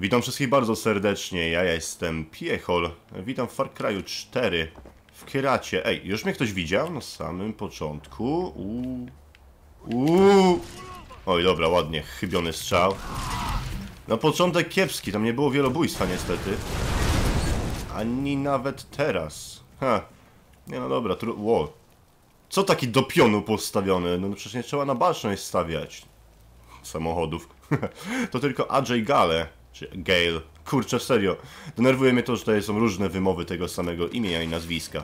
Witam wszystkich bardzo serdecznie, ja jestem Piechol. Witam w Far Cry'u 4 w Kieracie. Ej, już mnie ktoś widział na samym początku? Oj, dobra, ładnie, chybiony strzał. Na początek kiepski, tam nie było wielobójstwa niestety. Ani nawet teraz. Nie no dobra, wow. Co taki do pionu postawiony? No przecież nie trzeba na baczność stawiać samochodów. To tylko Ajay Gale, czy Gale. Kurczę, serio. Denerwuje mnie to, że tutaj są różne wymowy tego samego imienia i nazwiska.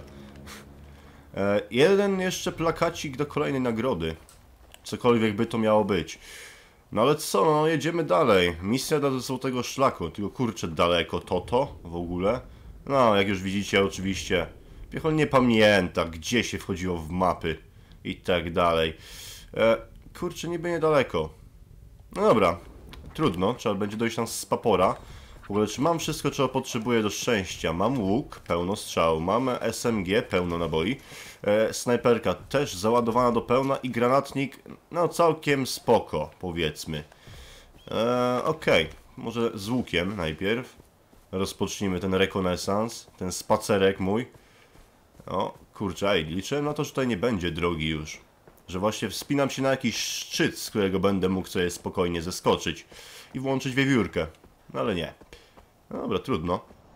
Jeden jeszcze plakacik do kolejnej nagrody. Cokolwiek by to miało być. No ale co, no jedziemy dalej. Misja do Złotego Szlaku. Tylko kurczę, daleko to w ogóle. No, jak już widzicie, oczywiście Piechol nie pamięta, gdzie się wchodziło w mapy i tak dalej. Kurczę, niby niedaleko. No dobra, trudno, trzeba będzie dojść tam z papora. W ogóle, czy mam wszystko, czego potrzebuję do szczęścia? Mam łuk, pełno strzał, mam SMG, pełno naboi, snajperka też załadowana do pełna i granatnik, no całkiem spoko, powiedzmy. Okej, może z łukiem najpierw. Rozpocznijmy ten rekonesans, ten spacerek mój. O, kurczę, ej, liczę na to, że tutaj nie będzie drogi już. Że właśnie wspinam się na jakiś szczyt, z którego będę mógł sobie spokojnie zeskoczyć i włączyć wiewiórkę. No ale nie. No dobra, trudno.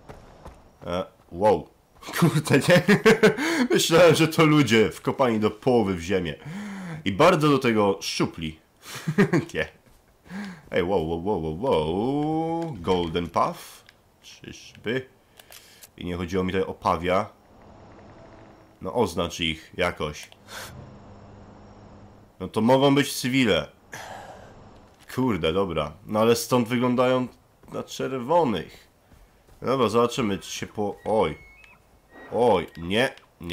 Wow. Kurde, nie? Myślałem, że to ludzie wkopani do połowy w ziemię. I bardzo do tego szczupli. Nie. Ej, wow. Golden Path. Czyżby? I nie chodziło mi tutaj o pawia. No oznacz ich jakoś. No to mogą być cywile. Kurde, dobra. No ale stąd wyglądają na czerwonych. Dobra, zobaczymy, czy się po... Oj, nie.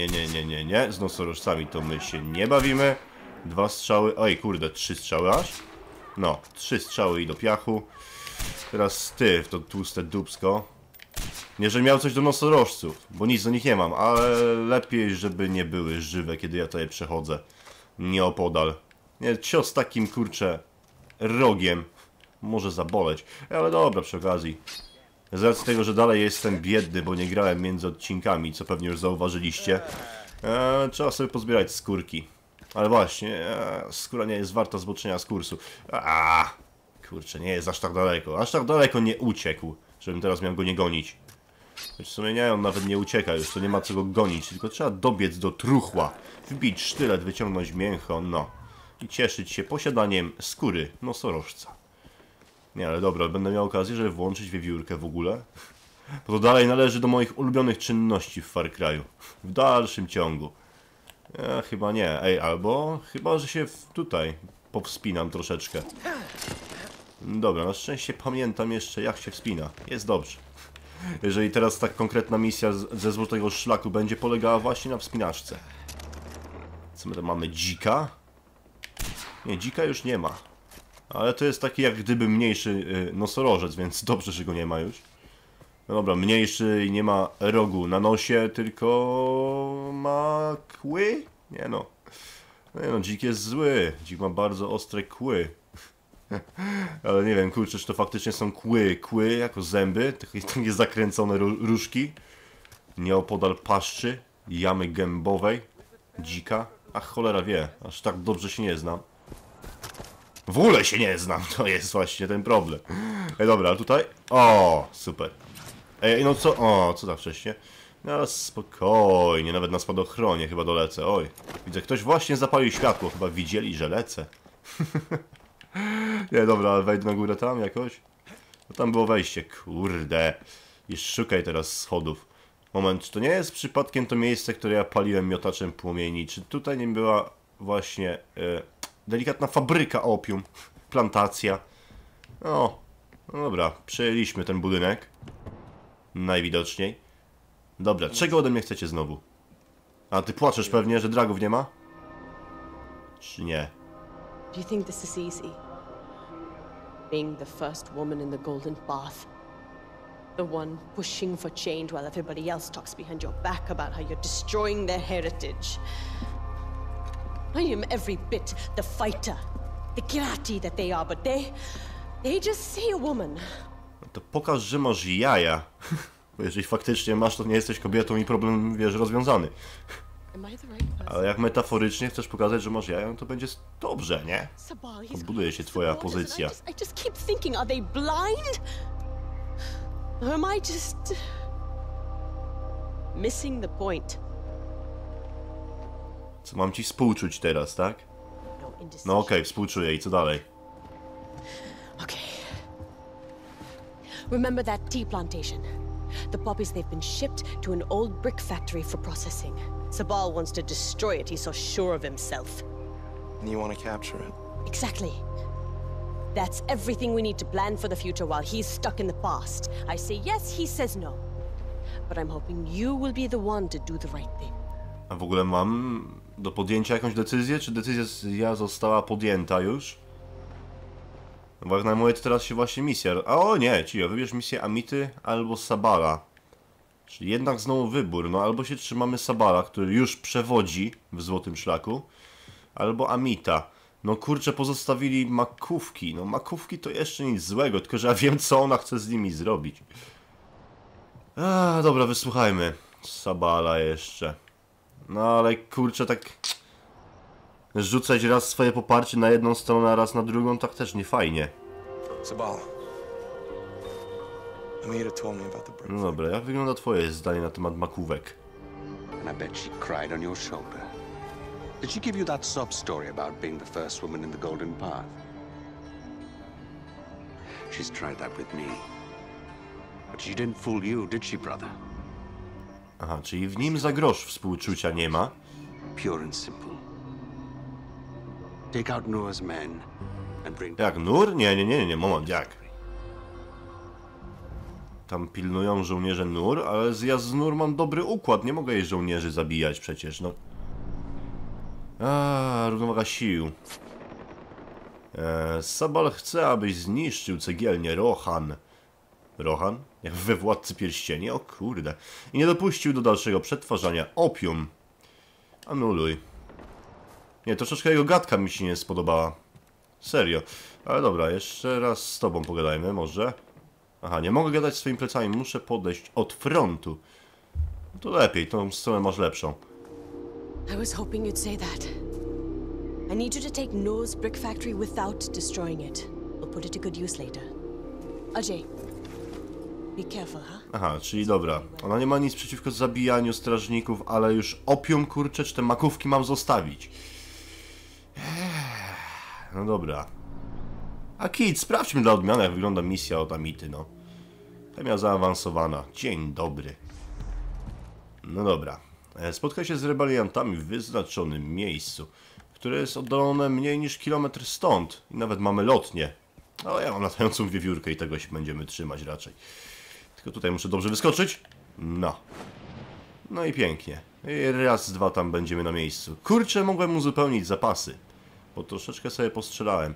Z nosorożcami to my się nie bawimy. 2 strzały, oj kurde, 3 strzały aż. No, 3 strzały i do piachu. Teraz ty w to tłuste dupsko. Nie, że miał coś do nosorożców, bo nic do nich nie mam, ale lepiej, żeby nie były żywe, kiedy ja tutaj przechodzę. Nieopodal. Nie, cios takim, kurczę, rogiem może zaboleć. Ale dobra, przy okazji. Z racji tego, że dalej jestem biedny, bo nie grałem między odcinkami, co pewnie już zauważyliście, trzeba sobie pozbierać skórki. Ale właśnie, skóra nie jest warta zboczenia z kursu. Kurczę, nie jest aż tak daleko. Aż tak daleko nie uciekł, żebym teraz miał go nie gonić. Choć w sumie nie, on nawet nie ucieka już, to nie ma co go gonić, tylko trzeba dobiec do truchła, wbić sztylet, wyciągnąć mięcho, no. I cieszyć się posiadaniem skóry nosorożca. Nie, ale dobra, będę miał okazję, żeby włączyć wiewiórkę w ogóle. Bo to dalej należy do moich ulubionych czynności w Far Cry'u. W dalszym ciągu. Chyba nie, albo chyba, że się tutaj powspinam troszeczkę. Dobra, na szczęście pamiętam jeszcze, jak się wspina. Jest dobrze. Jeżeli teraz tak konkretna misja ze Złotego Szlaku będzie polegała właśnie na wspinaczce. Co my tam mamy? Dzika? Nie, dzika już nie ma. Ale to jest taki jak gdyby mniejszy nosorożec, więc dobrze, że go nie ma już. No dobra, mniejszy i nie ma rogu na nosie, tylko ma kły? Nie no. No, dzik jest zły. Dzik ma bardzo ostre kły. Ale nie wiem, kurczę, czy to faktycznie są kły jako zęby, takie zakręcone różki. Nieopodal paszczy, jamy gębowej, dzika. Ach, cholera wie, aż tak dobrze się nie znam. W ogóle się nie znam, to jest właśnie ten problem. Dobra, a tutaj? O, super. No co? O, co tak wcześnie? No spokojnie, nawet na spadochronie chyba dolecę. Oj, widzę, ktoś właśnie zapalił światło, chyba widzieli, że lecę. Nie, dobra, ale wejdę na górę tam jakoś. No tam było wejście, kurde. I szukaj teraz schodów. Moment, czy to nie jest przypadkiem to miejsce, które ja paliłem miotaczem płomieni? Czy tutaj nie była właśnie delikatna fabryka opium? Plantacja? No dobra, przejęliśmy ten budynek. Najwidoczniej. Dobra, czego ode mnie chcecie znowu? A ty płaczesz pewnie, że dragów nie ma? Czy nie? Do you think this is easy? Being the first woman in the Golden Path. The one pushing for change while everybody else talks behind your back about how you're destroying their heritage. I am every bit the fighter, the Kirati that they are, but they just see a woman. To pokaż, że masz jaja. Bo jeżeli faktycznie masz, to nie jesteś kobietą i problem, wiesz, rozwiązany. Am I the right person? Ale jak metaforycznie chcesz pokazać, że masz jaja, to będzie dobrze, nie? Sabal, he's Odbuduje się twoja supporters, and pozycja. I just keep thinking, are they blind? Or am I just missing the point? Co mam ci współczuć teraz, tak? No indecision. No okej, współczuję i co dalej? Okay. Remember that tea plantation? The poppies, they've been shipped to an old brick factory for processing. Sabal wants to destroy it, he's so sure of himself. And you want to capture it? Exactly. That's everything we need to plan for the future while he's stuck in the past. I say yes, he says no. But I'm hoping you will be the one to do the right thing. A w ogóle mam do podjęcia jakąś decyzję? Czy decyzja została podjęta już? No bo jak na moje to teraz się właśnie misja... A o nie, Cio, wybierz misję Amity albo Sabala. Czyli jednak znowu wybór, no albo się trzymamy Sabala, który już przewodzi w Złotym Szlaku, albo Amita. No kurczę, pozostawili makówki. No makówki to jeszcze nic złego, tylko że ja wiem, co ona chce z nimi zrobić. Dobra, wysłuchajmy Sabala jeszcze. No ale kurczę, tak... Rzucać raz swoje poparcie na jedną stronę, a raz na drugą, tak też nie fajnie. Sabal. Amita told me about the brick. No dobra, jak wygląda twoje zdanie na temat makówek? And I bet she cried on your shoulder. Did she give you that sob story about being the first woman in the Golden Path? She's tried that with me. But she didn't fool you, did she, brother? Aha, czyli w nim za grosz współczucia nie ma. Pure and simple. Take out Noah's men and bring... Jak, Nur? Nie, moment, jak? Tam pilnują żołnierze Nur, ale ja z Nur mam dobry układ, nie mogę jej żołnierzy zabijać przecież, no. Równowaga sił. Sabal chce, abyś zniszczył cegielnię Rohan. Rohan? Jak we Władcy Pierścieni? O kurde. I nie dopuścił do dalszego przetwarzania opium. Anuluj. Nie, troszeczkę jego gadka mi się nie spodobała. Serio. Ale dobra, jeszcze raz z tobą pogadajmy, może. Aha, nie mogę gadać swoimi plecami, muszę podejść od frontu. No to lepiej, tą stronę masz lepszą. I was hoping you'd say that. I need you to take Noah's brick factory without destroying it. We'll put it to good use later. Ajay, be careful, huh? Aha, czyli dobra. Ona nie ma nic przeciwko zabijaniu strażników, ale już opium, kurczę, czy te makówki mam zostawić? No dobra. A Kid, sprawdźmy dla odmiany, jak wygląda misja od Amity, no. Temia zaawansowana. Dzień dobry. No dobra. Spotkaj się z rebeliantami w wyznaczonym miejscu, które jest oddalone mniej niż kilometr stąd. I nawet mamy lotnię. O, ja mam latającą wiewiórkę i tego się będziemy trzymać raczej. Tylko tutaj muszę dobrze wyskoczyć. No. No i pięknie. I raz, dwa tam będziemy na miejscu. Kurczę, mogłem uzupełnić zapasy. Bo troszeczkę sobie postrzelałem.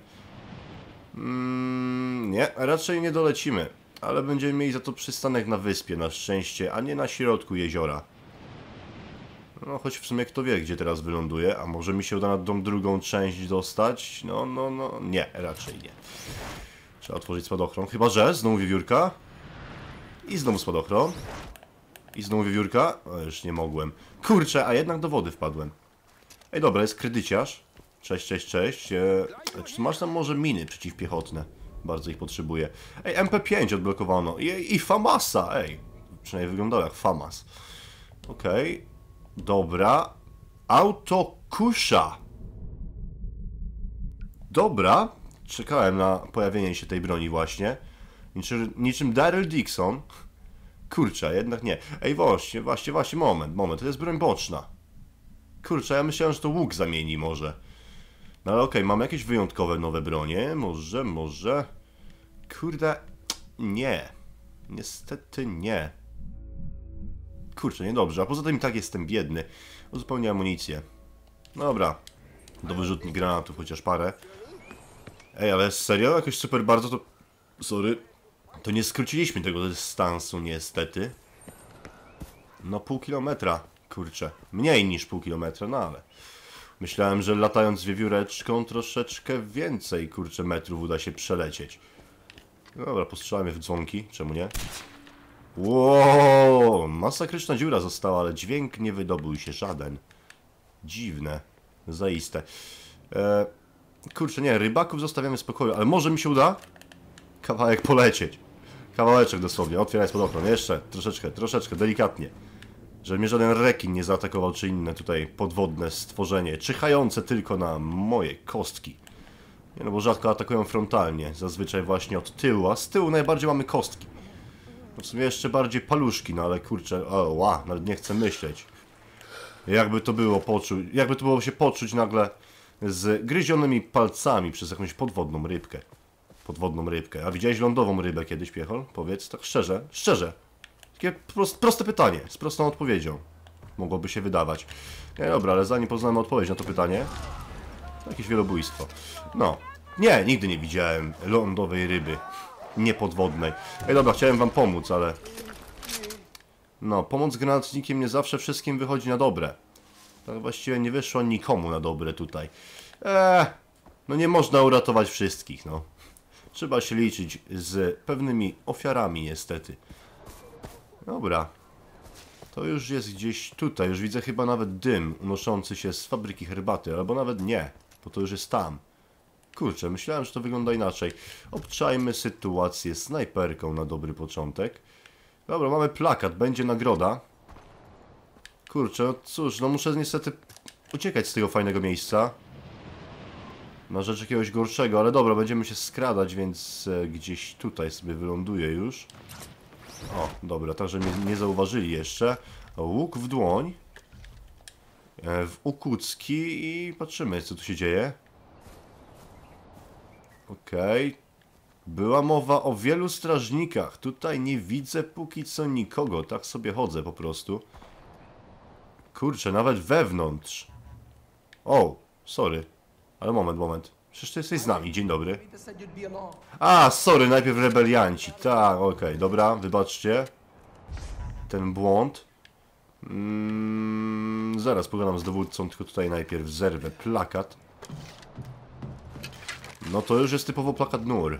Nie, raczej nie dolecimy. Ale będziemy mieli za to przystanek na wyspie, na szczęście, a nie na środku jeziora. No, choć w sumie kto wie, gdzie teraz wyląduje, a może mi się uda na tą drugą część dostać? No, nie, raczej nie. Trzeba otworzyć spadochron, chyba że znowu wiewiórka. I znowu spadochron. I znowu wiewiórka. O, już nie mogłem. Kurczę, a jednak do wody wpadłem. Ej, dobra, jest kredyciarz. Cześć. Czy masz tam może miny przeciwpiechotne? Bardzo ich potrzebuję. Ej, MP5 odblokowano. I Famasa, ej. Przynajmniej wyglądał jak Famas. Okej. Dobra. Autokusza. Dobra. Czekałem na pojawienie się tej broni właśnie. Niczym Daryl Dixon. Kurczę, jednak nie. Ej, właśnie, moment. To jest broń boczna. Kurczę, ja myślałem, że to łuk zamieni może. No ale okej, mamy jakieś wyjątkowe nowe bronie? Może... Kurde... Nie. Niestety nie. Kurczę, niedobrze. A poza tym i tak jestem biedny. Uzupełnię amunicję. Dobra. Do wyrzutni granatów chociaż parę. Ej, ale serio? Jakoś super bardzo to... Sorry. To nie skróciliśmy tego dystansu niestety. No pół kilometra. Kurczę. Mniej niż pół kilometra, no ale... Myślałem, że latając wiewióreczką troszeczkę więcej, kurczę, metrów uda się przelecieć. Dobra, postrzelamy w dzwonki, czemu nie? Wow, masakryczna dziura została, ale dźwięk nie wydobył się żaden. Dziwne, zaiste. Kurczę, nie, rybaków zostawiamy w spokoju, ale może mi się uda kawałek polecieć. Kawałeczek dosłownie, otwieraj spadochron, jeszcze, troszeczkę, delikatnie. Żeby mnie żaden rekin nie zaatakował, czy inne tutaj podwodne stworzenie, czyhające tylko na moje kostki. Nie no, bo rzadko atakują frontalnie, zazwyczaj właśnie od tyłu, a z tyłu najbardziej mamy kostki. No w sumie jeszcze bardziej paluszki, no ale kurczę, nawet nie chcę myśleć. Jakby to było się poczuć nagle z gryzionymi palcami przez jakąś podwodną rybkę. A widziałeś lądową rybę kiedyś, Piechol? Powiedz tak szczerze. Takie proste pytanie, z prostą odpowiedzią. Mogłoby się wydawać. Nie, dobra, ale zanim poznamy odpowiedź na to pytanie, to jakieś wielobójstwo. No, nie, nigdy nie widziałem lądowej ryby. Niepodwodnej. Dobra, chciałem wam pomóc, ale... No, pomoc z granatnikiem nie zawsze wszystkim wychodzi na dobre. Tak właściwie nie wyszło nikomu na dobre tutaj. No nie można uratować wszystkich, no. Trzeba się liczyć z pewnymi ofiarami, niestety. Dobra. To już jest gdzieś tutaj. Już widzę chyba nawet dym unoszący się z fabryki herbaty. Albo nawet nie, bo to już jest tam. Kurczę, myślałem, że to wygląda inaczej. Obczajmy sytuację snajperką na dobry początek. Dobra, mamy plakat. Będzie nagroda. Kurczę, no cóż, no muszę niestety uciekać z tego fajnego miejsca. Na rzecz jakiegoś gorszego, ale dobra, będziemy się skradać, więc gdzieś tutaj sobie wyląduję już. O, dobra, także mnie nie zauważyli jeszcze. Łuk w dłoń. W ukucki i patrzymy, co tu się dzieje. Okej. Była mowa o wielu strażnikach. Tutaj nie widzę póki co nikogo. Tak sobie chodzę po prostu. Kurczę, nawet wewnątrz. O, sorry. Ale moment. Przecież ty jesteś z nami, dzień dobry. A, sorry, najpierw rebelianci. Tak, okej, dobra, wybaczcie. Ten błąd. Zaraz pogadam z dowódcą, tylko tutaj najpierw zerwę plakat. No to już jest typowo plakat NUR.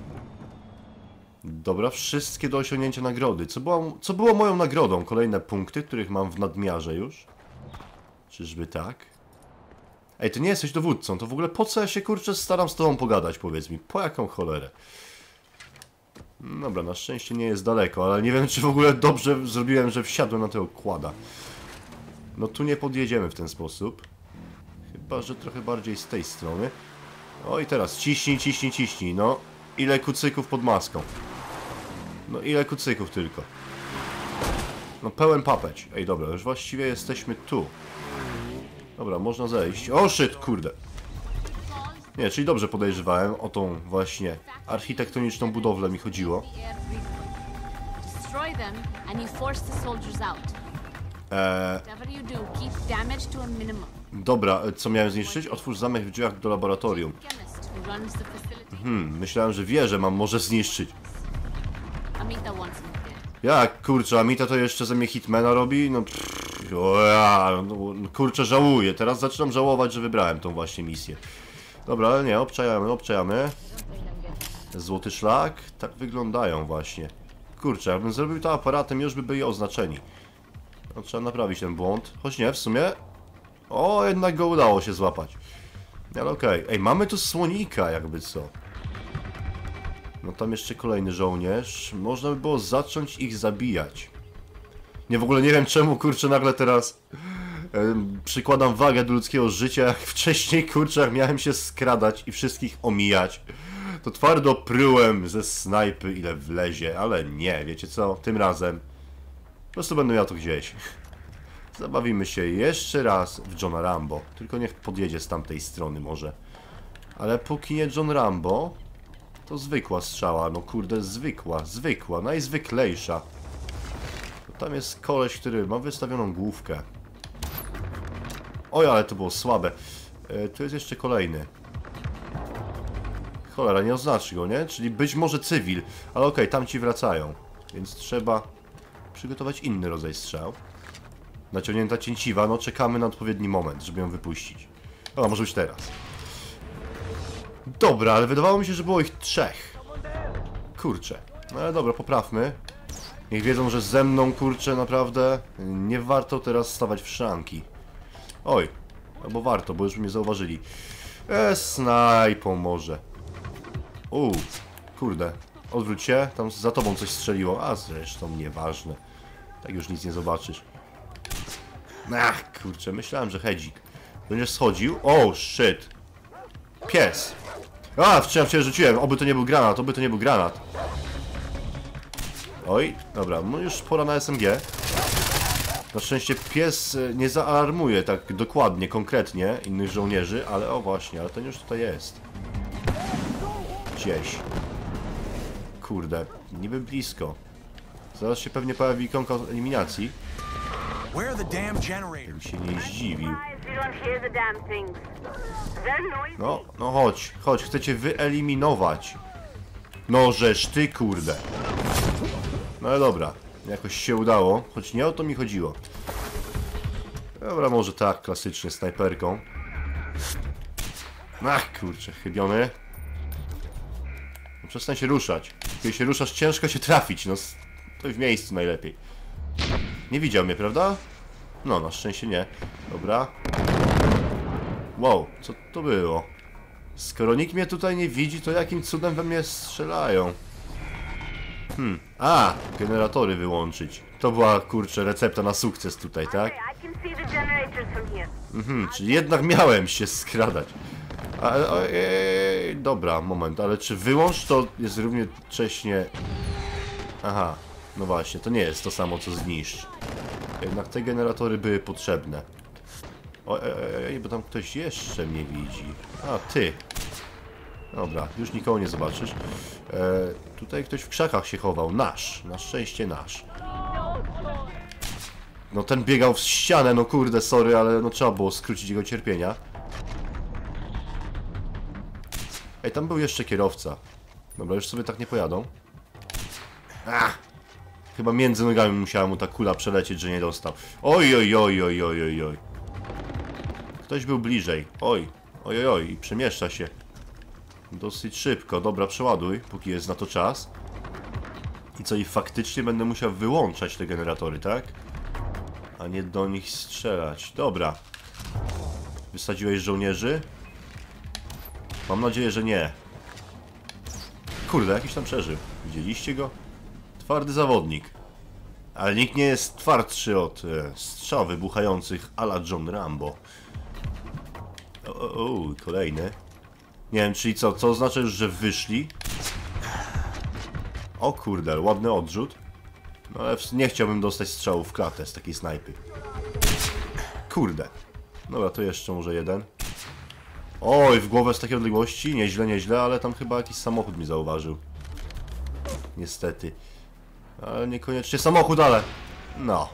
Dobra, wszystkie do osiągnięcia nagrody. Co było moją nagrodą? Kolejne punkty, których mam w nadmiarze już. Czyżby tak? Ej, ty nie jesteś dowódcą, to w ogóle po co ja się, kurczę, staram z tobą pogadać, powiedz mi. Po jaką cholerę? Dobra, na szczęście nie jest daleko, ale nie wiem, czy w ogóle dobrze zrobiłem, że wsiadłem na tego kłada. No tu nie podjedziemy w ten sposób. Chyba, że trochę bardziej z tej strony. O i teraz ciśnij, no. Ile kucyków pod maską? No ile kucyków tylko? No pełen papeć. Ej, dobra, już właściwie jesteśmy tu. Dobra, można zejść. O, shit, kurde. Nie, czyli dobrze podejrzewałem. O tą właśnie architektoniczną budowlę mi chodziło. Dobra, co miałem zniszczyć? Otwórz zamek w drzwiach do laboratorium. Myślałem, że wieżę mam może zniszczyć. Jak, kurczę, Amita to jeszcze ze mnie Hitmana robi? No, kurczę, żałuję. Teraz zaczynam żałować, że wybrałem tą właśnie misję. Dobra, ale nie, obczajamy. Złoty szlak? Tak wyglądają właśnie. Kurczę, jakbym zrobił to aparatem, już by byli oznaczeni. No, trzeba naprawić ten błąd. Choć nie, w sumie... O, jednak go udało się złapać. Ale okej. Ej, mamy tu słonika, jakby co. No tam jeszcze kolejny żołnierz. Można by było zacząć ich zabijać. Nie, w ogóle nie wiem czemu, kurczę, nagle teraz przykładam wagę do ludzkiego życia, jak wcześniej, kurczę, jak miałem się skradać i wszystkich omijać. To twardo prułem ze snajpy ile wlezie, ale nie, wiecie co, tym razem po prostu będę miał to gdzieś. Zabawimy się jeszcze raz w Johna Rambo, tylko niech podjedzie z tamtej strony może. Ale póki nie John Rambo, to zwykła strzała, no kurde, zwykła, najzwyklejsza. Tam jest koleś, który ma wystawioną główkę. Oj, ale to było słabe. Tu jest jeszcze kolejny. Cholera, nie oznaczy go, nie? Czyli być może cywil. Ale okej, tamci wracają. Więc trzeba przygotować inny rodzaj strzał. Naciągnięta cięciwa, no czekamy na odpowiedni moment, żeby ją wypuścić. O, może być teraz. Dobra, ale wydawało mi się, że było ich 3. Kurczę. No ale dobra, poprawmy. Niech wiedzą, że ze mną, kurczę, naprawdę nie warto teraz stawać w szranki. Oj, albo warto, bo już mnie zauważyli. Snajpą może. Kurde. Odwróć się, tam za tobą coś strzeliło. A zresztą nieważne. Tak już nic nie zobaczysz. Ach, kurczę, myślałem, że hedzik. Będziesz schodził? O, shit. Pies. A, wciąż się rzuciłem. Oby to nie był granat, oby to nie był granat. Oj, dobra, no już pora na SMG. Na szczęście pies nie zaalarmuje tak dokładnie, konkretnie innych żołnierzy, ale o właśnie, ale ten już tutaj jest. Gdzieś. Kurde, niby blisko. Zaraz się pewnie pojawi ikonka eliminacji. Bym się nie zdziwił. No chodź, chcę cię wyeliminować. No żeż ty, kurde. No ale dobra, jakoś się udało, choć nie o to mi chodziło. Dobra, może tak, klasycznie snajperką. Ach, kurczę, chybiony. No, przestań się ruszać. Kiedy się ruszasz, ciężko się trafić, no to w miejscu najlepiej. Nie widział mnie, prawda? No, na szczęście nie. Dobra. Wow, co to było? Skoro nikt mnie tutaj nie widzi, to jakim cudem we mnie strzelają? A, generatory wyłączyć. To była, kurczę, recepta na sukces tutaj, tak? Czyli jednak miałem się skradać. Dobra, moment, ale czy wyłącz to jest równocześnie... Aha, no właśnie, to nie jest to samo co zniszcz. Jednak te generatory były potrzebne. Ojej, bo tam ktoś jeszcze mnie widzi. A, ty. Dobra, już nikogo nie zobaczysz. Tutaj ktoś w krzakach się chował. Nasz. Na szczęście nasz. No ten biegał w ścianę, no kurde, sorry, ale no trzeba było skrócić jego cierpienia. Ej, tam był jeszcze kierowca. Dobra, już sobie tak nie pojadą. Chyba między nogami musiała mu ta kula przelecieć, że nie dostał. Oj. Ktoś był bliżej. Oj, i przemieszcza się. Dosyć szybko. Dobra, przeładuj, póki jest na to czas. I co, i faktycznie będę musiał wyłączać te generatory, tak? A nie do nich strzelać. Dobra. Wysadziłeś żołnierzy? Mam nadzieję, że nie. Kurde, jakiś tam przeżył. Widzieliście go? Twardy zawodnik. Ale nikt nie jest twardszy od strzał wybuchających a la John Rambo. Kolejny. Nie wiem, czyli co? Co oznacza już, że wyszli? O kurde, ładny odrzut. No ale nie chciałbym dostać strzału w klatę z takiej snajpy. Kurde. Dobra, to jeszcze może jeden. Oj, w głowę z takiej odległości? Nieźle, ale tam chyba jakiś samochód mnie zauważył. Niestety. Ale niekoniecznie samochód, ale... No.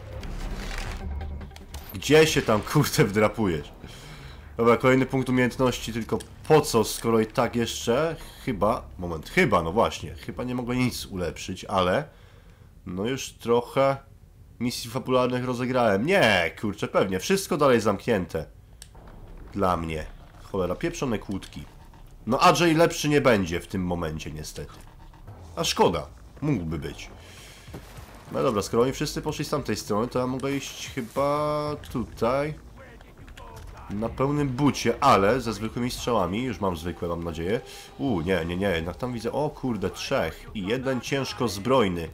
Gdzie się tam, kurde, wdrapujesz? Dobra, kolejny punkt umiejętności, tylko po co, skoro i tak jeszcze... no właśnie, chyba nie mogę nic ulepszyć, ale... No już trochę misji fabularnych rozegrałem. Nie, kurczę, pewnie, wszystko dalej zamknięte. Dla mnie. Cholera, pieprzone kłódki. No Andrzej lepszy nie będzie w tym momencie, niestety. A szkoda, mógłby być. No dobra, skoro oni wszyscy poszli z tamtej strony, to ja mogę iść chyba tutaj. Na pełnym bucie, ale ze zwykłymi strzałami. Już mam zwykłe, mam nadzieję. Nie, jednak tam widzę, o kurde, 3 i jeden ciężko zbrojny.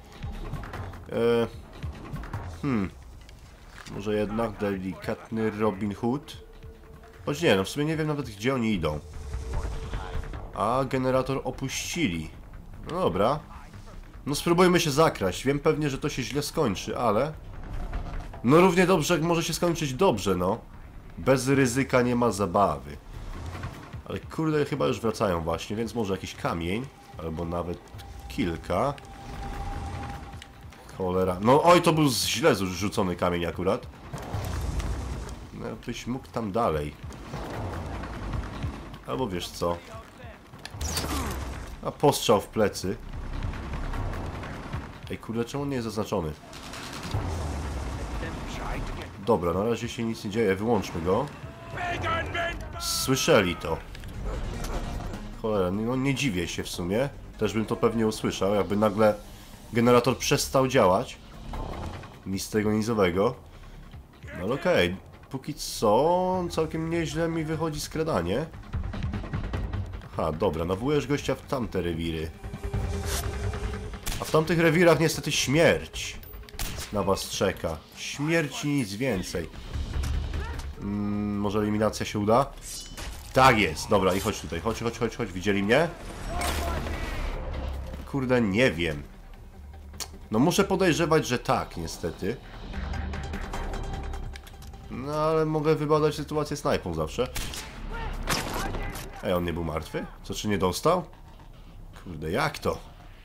Może jednak delikatny Robin Hood? Choć nie, no w sumie nie wiem nawet gdzie oni idą. A generator opuścili. No dobra. No spróbujmy się zakraść. Wiem pewnie, że to się źle skończy, ale... No równie dobrze jak może się skończyć dobrze, no. Bez ryzyka nie ma zabawy. Ale kurde, chyba już wracają właśnie, więc może jakiś kamień. Albo nawet kilka. Cholera. No oj, to był źle rzucony kamień akurat. No byś mógł tam dalej. Albo wiesz co. A postrzał w plecy. Ej kurde, czemu nie jest zaznaczony? Dobra, na razie się nic nie dzieje, wyłączmy go. Słyszeli to. Cholera, no nie dziwię się w sumie. Też bym to pewnie usłyszał, jakby nagle generator przestał działać. Nic tego nizowego. No ale okej. Póki co całkiem nieźle mi wychodzi skradanie. Aha, dobra, nawołujesz gościa w tamte rewiry. A w tamtych rewirach niestety śmierć na was czeka. Śmierć i nic więcej. Może eliminacja się uda? Tak jest, dobra i chodź tutaj, chodź, widzieli mnie? Kurde, nie wiem. No muszę podejrzewać, że tak, niestety. No ale mogę wybadać sytuację snajpą zawsze. Ej, on nie był martwy? Co, czy nie dostał? Kurde, jak to?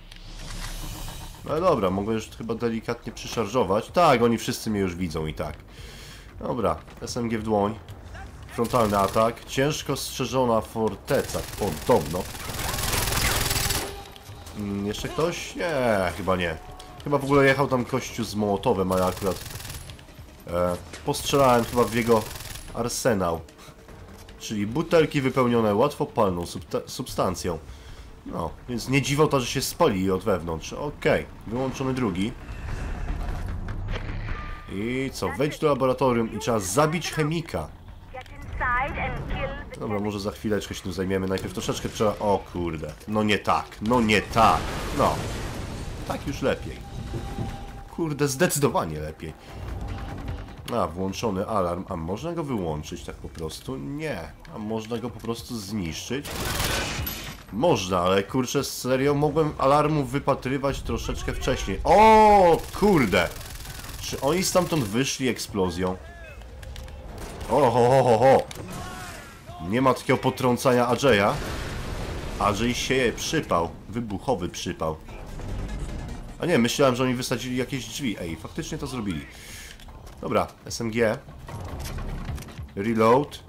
No dobra, mogę już chyba delikatnie przyszarżować. Tak, oni wszyscy mnie już widzą i tak. Dobra, SMG w dłoń. Frontalny atak. Ciężko strzeżona forteca, podobno. Jeszcze ktoś? Nie, chyba nie. Chyba w ogóle jechał tam kościół z Mołotowem, a ja akurat postrzelałem chyba w jego arsenał. Czyli butelki wypełnione łatwopalną substancją. No, więc nie dziwota, że się spali od wewnątrz. Okej, wyłączony drugi. I co? Wejdź do laboratorium i trzeba zabić chemika. Dobra, może za chwileczkę się tym zajmiemy. Najpierw troszeczkę trzeba... O kurde. No nie tak. No nie tak. No. Tak już lepiej. Kurde, zdecydowanie lepiej. A, włączony alarm. A można go wyłączyć tak po prostu? Nie. A można go po prostu zniszczyć? Można, ale kurczę, serio, mogłem alarmów wypatrywać troszeczkę wcześniej. O, kurde! Czy oni stamtąd wyszli eksplozją? Ho. Nie ma takiego potrącania Adżeja. Adżej sieje przypał. Wybuchowy przypał. A nie, myślałem, że oni wysadzili jakieś drzwi. Ej, faktycznie to zrobili. Dobra, SMG. Reload.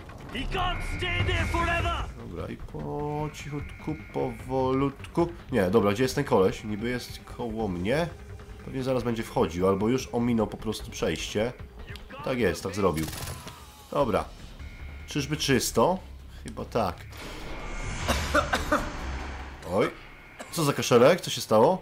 Dobra, i po cichutku, powolutku. Nie, dobra, gdzie jest ten koleś? Niby jest koło mnie. Pewnie zaraz będzie wchodził, albo już ominął po prostu przejście. Tak jest, tak zrobił. Dobra. Czyżby czysto? Chyba tak. Oj. Co za kaszelek? Co się stało?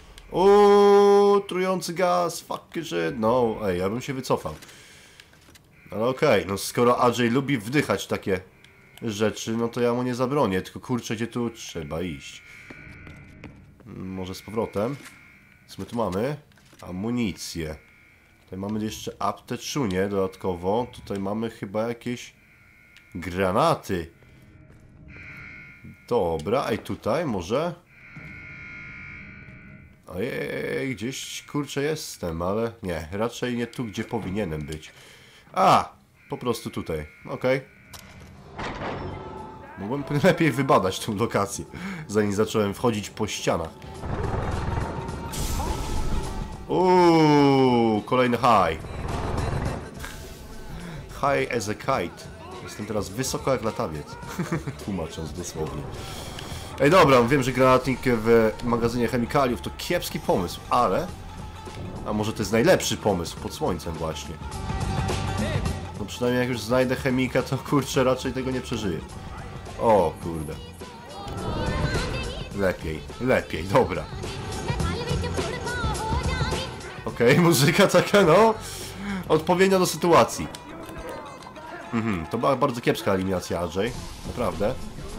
Trujący gaz, fucking shit. No, ej, ja bym się wycofał. Ale okej, no skoro Adżej lubi wdychać takie rzeczy, no to ja mu nie zabronię, tylko kurczę, gdzie tu trzeba iść. Może z powrotem. Co my tu mamy? Amunicję. Tutaj mamy jeszcze apteczunię dodatkowo. Tutaj mamy chyba jakieś granaty. Dobra, a i tutaj może... Ojej, gdzieś kurczę jestem, ale nie, raczej nie tu, gdzie powinienem być. A, po prostu tutaj, okej. Mogłem lepiej wybadać tą lokację, zanim zacząłem wchodzić po ścianach. Kolejny high. High as a kite. Jestem teraz wysoko jak latawiec. Tłumacząc dosłownie. Ej, dobra, wiem, że granatnik w magazynie chemikaliów to kiepski pomysł, ale... A może to jest najlepszy pomysł pod słońcem właśnie. No przynajmniej jak już znajdę chemika, to kurczę, raczej tego nie przeżyję. O kurde. Lepiej, dobra. Okej, muzyka taka, no... Odpowiednia do sytuacji. To była bardzo kiepska eliminacja, Adżej. Naprawdę.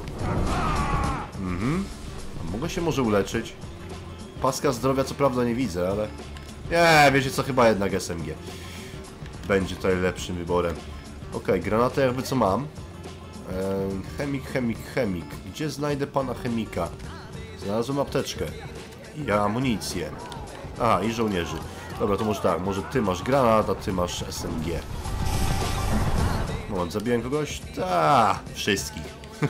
A mogę się może uleczyć? Paska zdrowia co prawda nie widzę, ale... Nie, wiecie co, chyba jednak SMG będzie tutaj lepszym wyborem. Okej, granatę jakby co mam. Chemik. Gdzie znajdę pana chemika? Znalazłem apteczkę. I amunicję. Aha, i żołnierzy. Dobra, to może tak, może ty masz granat, a ty masz SMG. Moment, zabiłem kogoś? Wszystkich.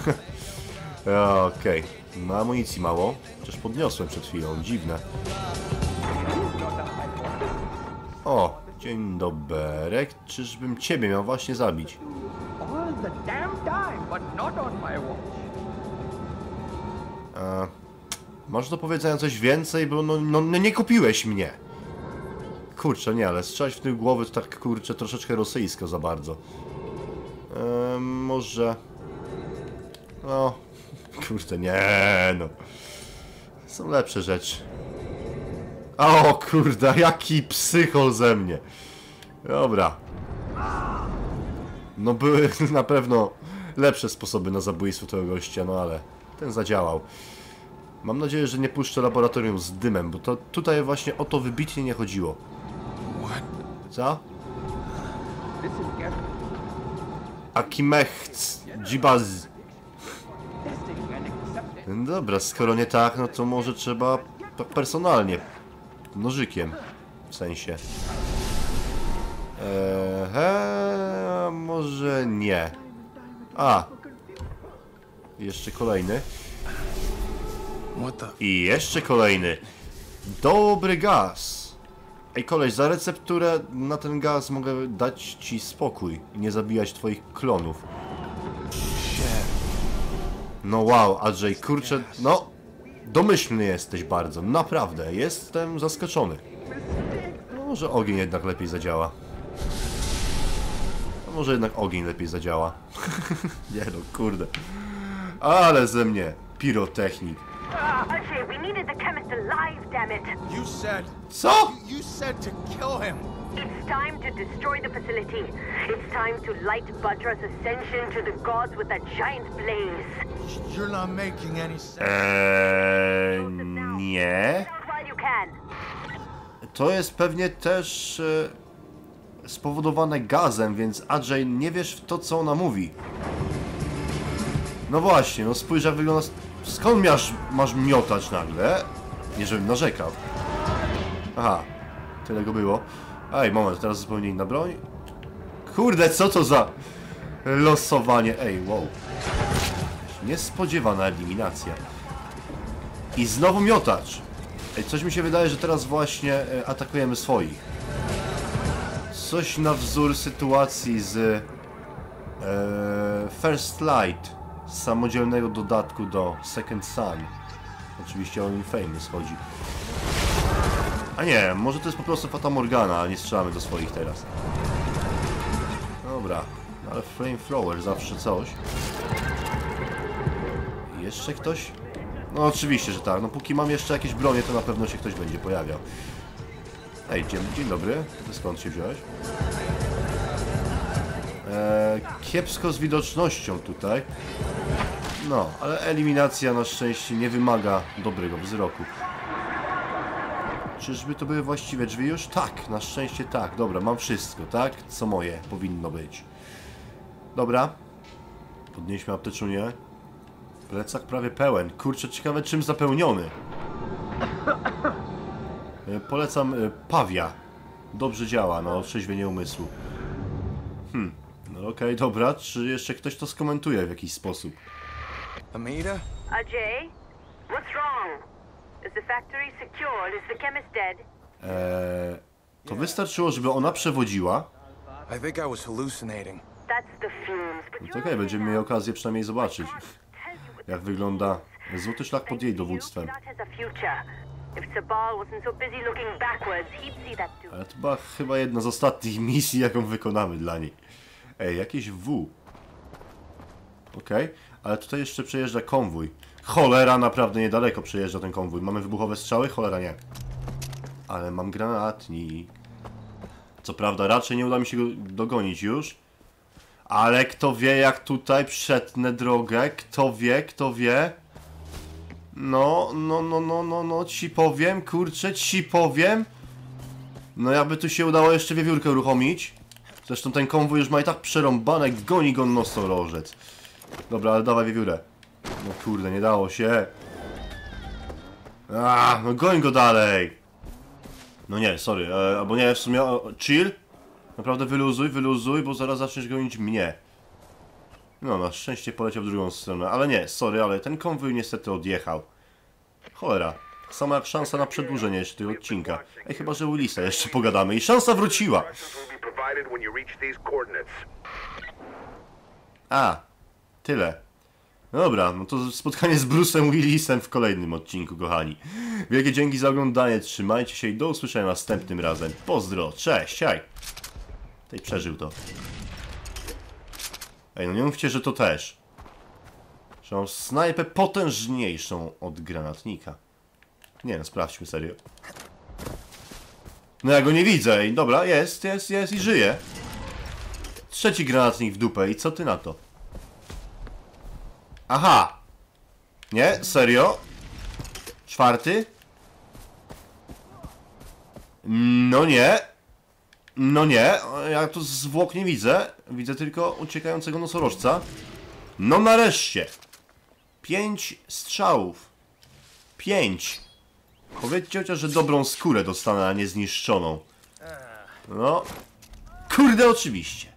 Okej. No amunicji mało. Chociaż podniosłem przed chwilą, dziwne. O, dzień dobry. Czyżbym ciebie miał właśnie zabić? Masz do powiedzenia coś więcej, bo no nie kupiłeś mnie. Kurczę, nie, ale strzelać w tył głowy to tak, kurczę, troszeczkę rosyjsko za bardzo. Może... No... Kurde, nie no. Są lepsze rzeczy. O kurde, jaki psychol ze mnie. Dobra. No były na pewno lepsze sposoby na zabójstwo tego gościa, no ale ten zadziałał. Mam nadzieję, że nie puszczę laboratorium z dymem, bo to tutaj właśnie o to wybitnie nie chodziło. Co? Akimechc Dżibaz. Dobra, skoro nie tak, no to może trzeba personalnie. Nożykiem. W sensie. Może nie. A. Jeszcze kolejny. I jeszcze kolejny. Dobry gaz. Ej koleś, za recepturę na ten gaz mogę dać ci spokój i nie zabijać twoich klonów. No wow, Andrzej, kurczę, no domyślny jesteś bardzo, naprawdę, jestem zaskoczony. No, może ogień jednak lepiej zadziała. No, może jednak ogień lepiej zadziała. Nie no, kurde. Ale ze mnie pirotechnik. Ajay, we needed the chemist alive, damn it. You said... Co? You said to kill him. It's time to destroy the facility. It's time to light Badra's ascension to the gods with a giant blaze. You're not making any sense. Nie. Shout while you can. To jest pewnie też spowodowane gazem, więc Andrzej, nie wiesz w to, co ona mówi. No właśnie, no spójrz jak wygląda... Skąd masz miotać nagle? Nie, żebym narzekał. Aha, tyle go było. Ej, moment, teraz zupełnie inna broń. Kurde, co to za losowanie? Ej, wow. Niespodziewana eliminacja. I znowu miotacz. Ej, coś mi się wydaje, że teraz właśnie atakujemy swoich. Coś na wzór sytuacji z First Light, z samodzielnego dodatku do Second Son. Oczywiście o Infamous chodzi. A nie, może to jest po prostu Fata Morgana, a nie strzelamy do swoich teraz. Dobra, ale Flamethrower zawsze coś. Jeszcze ktoś? No oczywiście, że tak. No póki mam jeszcze jakieś bronie, to na pewno się ktoś będzie pojawiał. Ej, dzień dobry. Ty skąd się wziąłeś? Kiepsko z widocznością tutaj. No, ale eliminacja na szczęście nie wymaga dobrego wzroku. Czyżby to były właściwe drzwi już? Tak, na szczęście tak. Dobra, mam wszystko, tak? Co moje powinno być. Dobra. Podnieśmy apteczunię. Plecak prawie pełen. Kurczę, ciekawe czym zapełniony. Polecam Pawia. Dobrze działa na otrzeźwienie umysłu. No okej, dobra. Czy jeszcze ktoś to skomentuje w jakiś sposób? Amita? Ajay, what's wrong? Is the factory secured? Is the chemist dead? To wystarczyło, żeby ona przewodziła. I think I was hallucinating. That's the fumes, but No you're to okej, będziemy mieli okazję przynajmniej zobaczyć, jak wygląda złoty szlak pod jej dowództwem. That has a future. If Sabal wasn't so busy looking backwards, he'd see that too. Ale to była chyba jedna z ostatnich misji, jaką wykonamy dla niej. Ej, jakieś W. Okej, ale tutaj jeszcze przejeżdża konwój. Cholera, naprawdę niedaleko przejeżdża ten konwój. Mamy wybuchowe strzały? Cholera, nie. Ale mam granatnik. Co prawda, raczej nie uda mi się go dogonić już. Ale kto wie, jak tutaj przetnę drogę. Kto wie. No, ci powiem, kurczę, ci powiem. No jakby tu się udało jeszcze wiewiórkę uruchomić. Zresztą ten konwój już ma i tak przerąbane, goni go nosorożec. Dobra, ale dawaj wiewiórę. No kurde, nie dało się. No goń go dalej. No nie, sorry, albo nie, w sumie, chill. Naprawdę wyluzuj, bo zaraz zaczniesz gonić mnie. No, na szczęście poleciał w drugą stronę, ale nie, sorry, ale ten konwój niestety odjechał. Cholera, sama jak szansa na przedłużenie jeszcze tego odcinka. Ej, chyba że u Lisa jeszcze pogadamy i szansa wróciła. A, tyle. Dobra, no to spotkanie z Bruce'em Willisem w kolejnym odcinku, kochani. Wielkie dzięki za oglądanie, trzymajcie się i do usłyszenia następnym razem. Pozdro, cześć, hej. Tej przeżył to. Ej, no nie mówcie, że to też. Że mam snajpę potężniejszą od granatnika. Nie no, sprawdźmy serio. No ja go nie widzę. I dobra, jest i żyje. Trzeci granatnik w dupę. I co ty na to? Aha. Nie? Serio? Czwarty? No nie. No nie. Ja tu zwłok nie widzę. Widzę tylko uciekającego nosorożca. No nareszcie. 5 strzałów. 5. Powiedzcie chociaż, że dobrą skórę dostanę, a nie zniszczoną. No. Kurde, oczywiście.